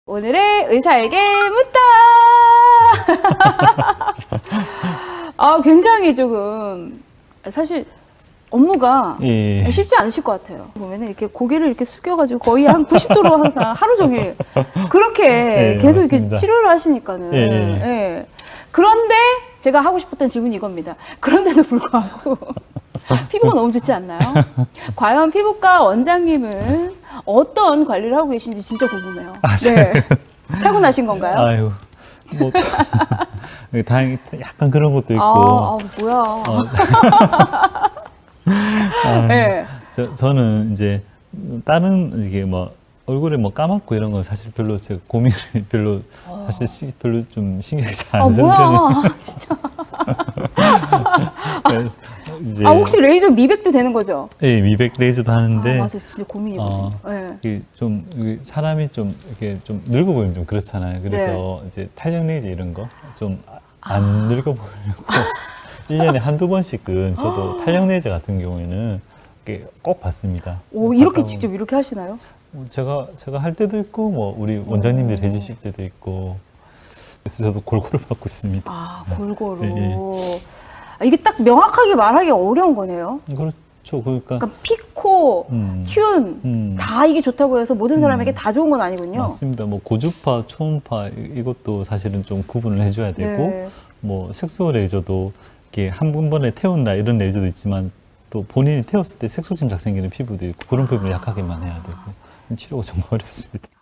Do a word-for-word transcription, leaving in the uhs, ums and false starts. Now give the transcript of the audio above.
오늘의 의사에게 묻다. 아, 굉장히 조금 사실 업무가 예. 쉽지 않으실 것 같아요. 보면은 이렇게 고개를 이렇게 숙여가지고 거의 한 구십 도로 항상 하루 종일 그렇게 예, 계속 맞습니다. 이렇게 치료를 하시니까는. 예, 예. 예. 그런데 제가 하고 싶었던 질문이 이겁니다. 그런데도 불구하고 피부가 너무 좋지 않나요? 과연 피부과 원장님은 어떤 관리를 하고 계신지 진짜 궁금해요. 아, 네. 타고나신 건가요? 아유, 뭐 다행히 약간 그런 것도 있고. 아, 아 뭐야. 어, 아, 네. 저, 저는 이제 다른 이게 뭐 얼굴에 뭐 까맣고 이런 건 사실 별로 제가 고민을 별로 어. 사실 시, 별로 좀 신경이 잘 아, 안 쓰는 뭐야. 편이에요. 진짜. 그래서 이제 아, 혹시 레이저 미백도 되는 거죠? 예, 미백 레이저도 하는데 아, 맞아. 진짜 고민이거든요. 어, 네. 이게 좀 이게 사람이 좀 이렇게 좀 늙어 보이면 좀 그렇잖아요. 그래서 이제 탄력 레이저 이런 거 좀 안 아. 늙어 보이려고 일 년에 한두 번씩은 저도 탄력 레이저 같은 경우에는 이렇게 꼭 받습니다. 오, 이렇게 받다 직접 이렇게 하시나요? 보면 제가 제가 할 때도 있고 뭐 우리 원장님들이 해주실 때도 있고 그래서 저도 골고루 받고 있습니다. 아, 골고루. 네, 아, 이게 딱 명확하게 말하기 어려운 거네요. 그렇죠. 그러니까 그러니까 피코, 음, 튠, 음. 다 이게 좋다고 해서 모든 사람에게 음. 다 좋은 건 아니군요. 맞습니다. 뭐 고주파, 초음파 이- 이것도 사실은 좀 구분을 해줘야 되고 네. 뭐 색소 레이저도 이렇게 한 번에 태운다 이런 레이저도 있지만 또 본인이 태웠을 때 색소 침착 생기는 피부도 있고 그런 부분을 약하게만 해야 되고 치료가 정말 어렵습니다.